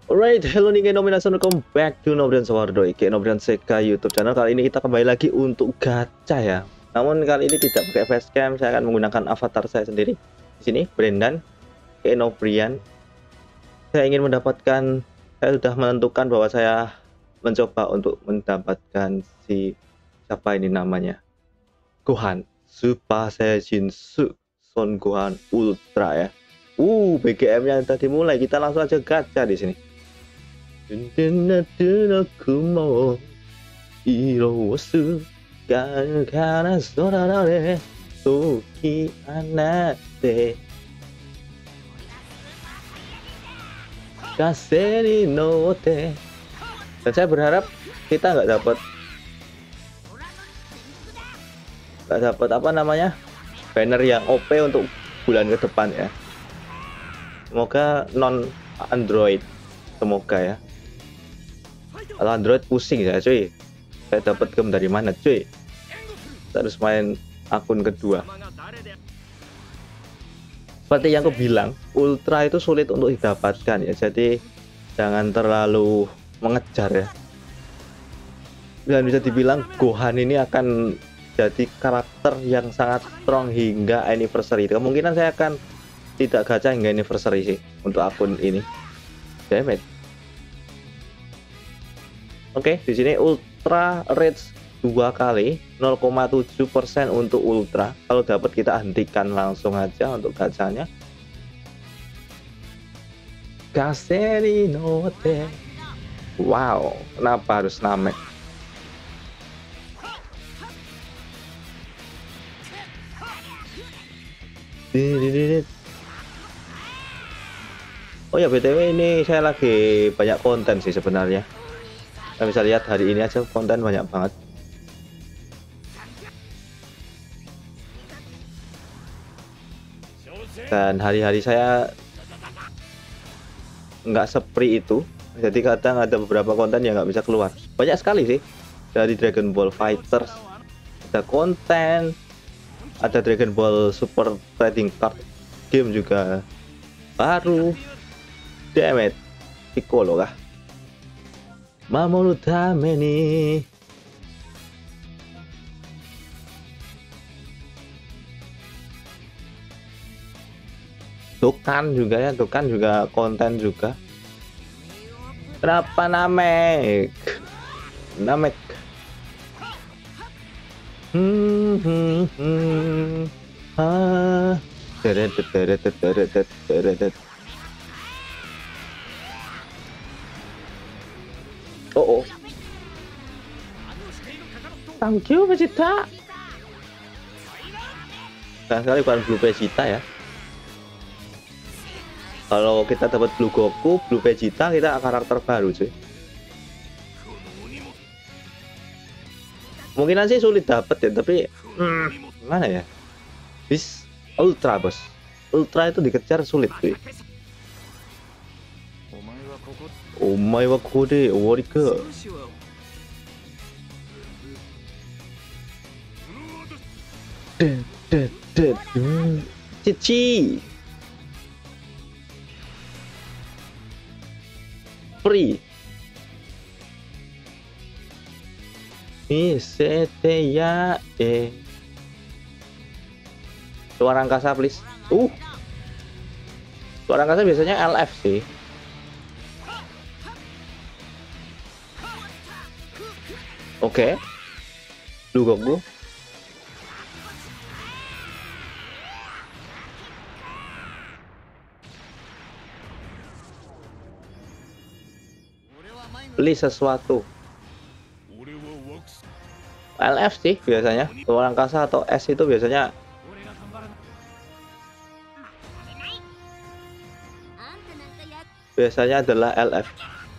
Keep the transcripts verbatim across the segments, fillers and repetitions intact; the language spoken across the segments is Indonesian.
Alright, hello nih Nominasi, welcome back to Nobrian Sawardo, Ike Nobrian Seka YouTube channel. Kali ini kita kembali lagi untuk gacha ya. Namun kali ini tidak pakai facecam, saya akan menggunakan avatar saya sendiri. Di sini Brendan, Ike Nobrian. Saya ingin mendapatkan, saya sudah menentukan bahwa saya mencoba untuk mendapatkan si siapa ini namanya, Gohan Super Saiyajin Su Son Gohan Ultra ya. Uh, B G M-nya tadi mulai, kita langsung aja gacha di sini. 雲色をすがから空で解き放って風に乗って dan saya berharap kita nggak dapat nggak dapat apa namanya banner yang O P untuk bulan ke depan ya. Semoga non Android, semoga ya. Kalau Android pusing ya cuy, saya dapat game dari mana cuy, saya harus main akun kedua. Seperti yang aku bilang, Ultra itu sulit untuk didapatkan ya, jadi jangan terlalu mengejar ya. Dan bisa dibilang Gohan ini akan jadi karakter yang sangat strong hingga anniversary. Kemungkinan saya akan tidak gacha hingga anniversary sih untuk akun ini. Damn it. Oke, di sini Ultra Rage dua kali nol koma tujuh persen untuk Ultra. Kalau dapat kita hentikan langsung aja untuk gacanya. Kaseri note. Wow, kenapa harus Namek? Oh ya, B T W ini saya lagi banyak konten sih sebenarnya. Kita bisa lihat hari ini aja konten banyak banget. Dan hari-hari saya nggak sepri itu. Jadi kadang ada beberapa konten yang nggak bisa keluar. Banyak sekali sih. Dari Dragon Ball Fighters ada konten, ada Dragon Ball Super Trading Card game juga baru. Damn it, Piccolo kah? Mamoru tame ni. Tukan juga ya, Tukan juga konten juga. Kenapa Namek? Namek. Hmm, hmm, hmm. Ah. Teretet, teretet, teretet, teretet. Oh, oh. Thank you Vegeta. Nah, sekali bukan Blue Vegeta ya. Kalau kita dapat Blue Goku, Blue Vegeta, kita karakter baru cuy. Mungkinan sih sulit dapat ya, tapi hmm, gimana ya? Bis Ultra bos, Ultra itu dikejar sulit cuy. Omae wa kode owari ka. Cici. Free. Misete ya eh. Suara angkasa please. Uh. Suara angkasa biasanya L F sih. Oke, okay. Blue Goku. Beli sesuatu. L F sih biasanya. Luar angkasa atau S itu biasanya. Biasanya adalah L F.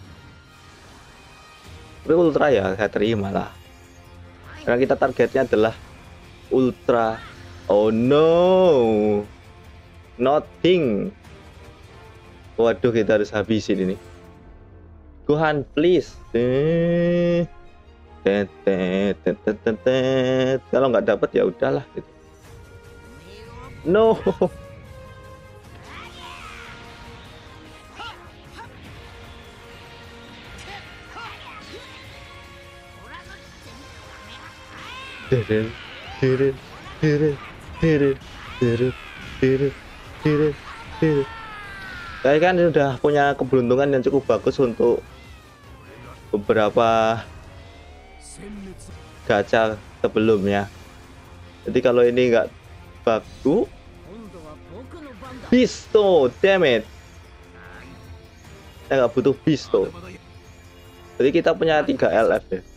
Tapi Ultra ya saya terima lah, karena kita targetnya adalah Ultra. Oh no, nothing. Waduh, kita harus habisin ini. Gohan please. Kalau nggak dapat ya udahlah gitu. No. Dere, dere, dere, dere, dere, dere, dere, dere. Saya kan sudah punya keberuntungan yang cukup bagus untuk beberapa gacha sebelumnya. Jadi kalau ini nggak bagus, Bisto, damn it. Saya nggak butuh Bisto. Jadi kita punya tiga L F ya.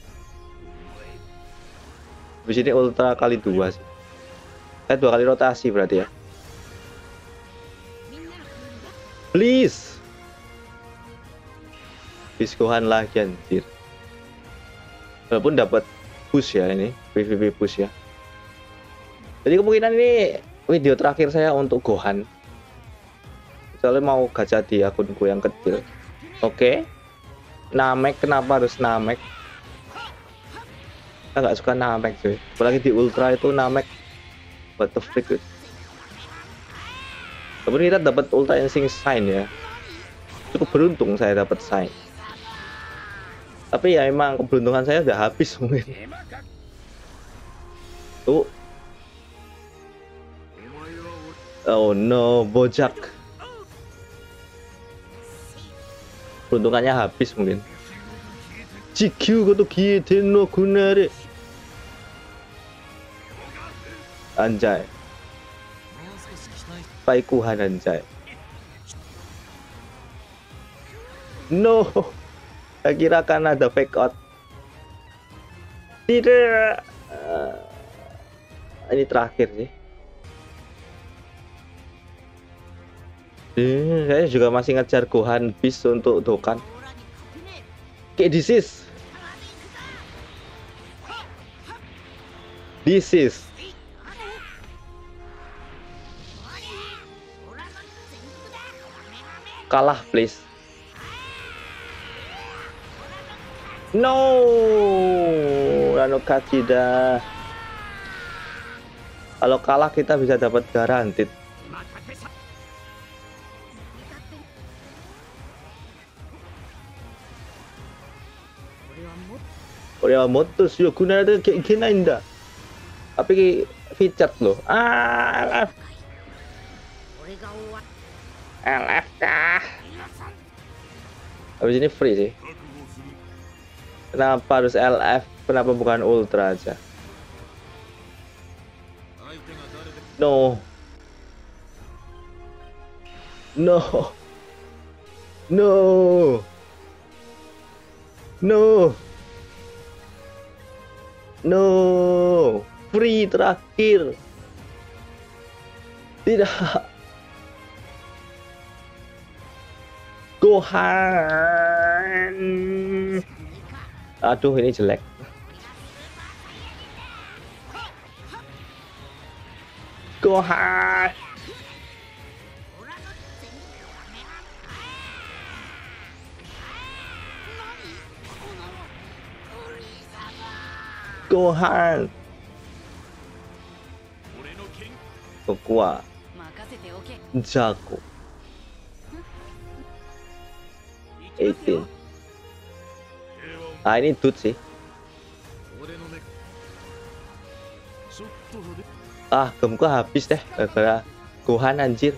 Di sini ultra kali dua sih. Saya dua kali rotasi berarti ya. Please. Biskohan lagi anjir. Walaupun dapat push ya ini, P V P push ya. Jadi kemungkinan ini video terakhir saya untuk Gohan. Soalnya mau gacha di akunku yang kecil. Oke. Namek, kenapa harus Namek? Saya nggak suka Namek cuy. Apalagi di Ultra itu Namek. What the freak. Tapi kita dapat Ultra Instinct Sign ya. Cukup beruntung saya dapat Sign. Tapi ya emang keberuntungan saya udah habis mungkin. Tuh. Oh no, Bojak. Peruntungannya habis mungkin. Jikyu goto kie tenno kunare. Anjay. Paikuhan anjay. No. Saya kira kan ada fake out. Tidak. Uh, ini terakhir sih. Eh, saya juga masih ngejar Gohan Beast untuk Dokkan. Oke, this is. This is. Kalah, please. No, Rano Kachida. Kalau kalah kita bisa dapat garantit. Korea motos yo gunanya kayak gini indah. Tapi featured loh. Ah, L F. L F kah? Habis ini free sih. Kenapa harus L F? Kenapa bukan Ultra aja? No. No. No. No. No. Free terakhir. Tidak. Gohan. Aduh, ini jelek. Gohan. Gohan. Kokua. Jago. delapan. Ah, ini dude sih. Ah, gemku habis deh gara-gara Gohan anjir.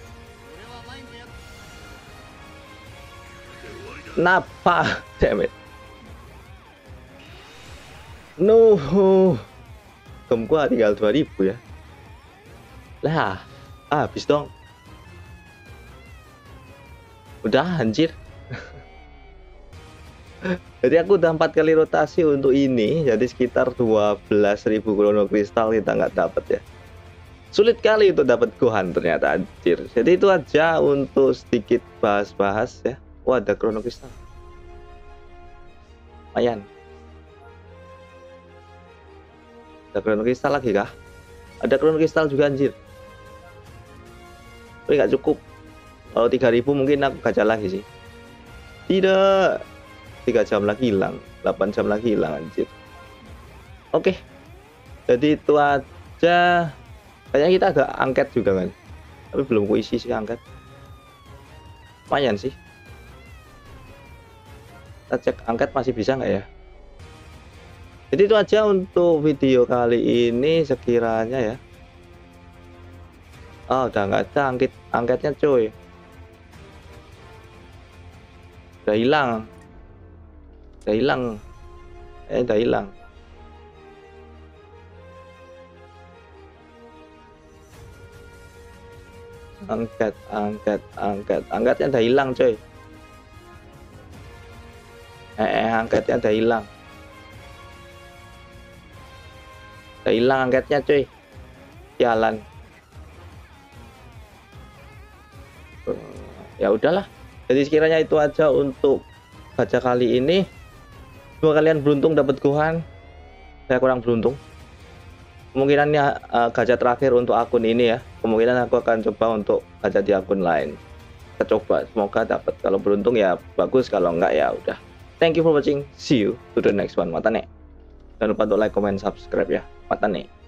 Kenapa? Damn it. No. Gemku tinggal dua ribu ya. Lah, ah, habis dong. Udah anjir. Jadi aku udah empat kali rotasi untuk ini, jadi sekitar dua belas ribu Chrono Crystal kita nggak dapat ya. Sulit kali untuk dapat Gohan ternyata anjir. Jadi itu aja untuk sedikit bahas-bahas ya. Wah, ada Chrono Crystal. Lumayan. Ada Chrono Crystal lagi kah? Ada Chrono Crystal juga anjir. Tapi nggak cukup. Kalau tiga ribu mungkin aku gacha lagi sih. Tidak. tiga jam lagi hilang, delapan jam lagi hilang anjir. Oke. Jadi itu aja. Kayaknya kita agak angket juga kan. Tapi belum kuisi sih angket. Lumayan sih. Kita cek angket masih bisa nggak ya? Jadi itu aja untuk video kali ini sekiranya ya. Oh, udah nggak ada angket angketnya cuy. Udah hilang. Udah hilang. Eh, udah hilang. Angkat, angkat, angkat. Angkatnya udah hilang cuy. Eh, eh angkatnya udah hilang. Udah hilang angkatnya cuy. Jalan. Ya udahlah. Jadi sekiranya itu aja untuk gacha kali ini. Semoga kalian beruntung dapat gohan. Saya kurang beruntung. Kemungkinannya uh, gacha terakhir untuk akun ini ya. Kemungkinan aku akan coba untuk gacha di akun lain. Kita coba, semoga dapat. Kalau beruntung ya bagus, kalau enggak ya udah. Thank you for watching. See you to the next one. Matane. Jangan lupa untuk like, comment, subscribe ya. Matane.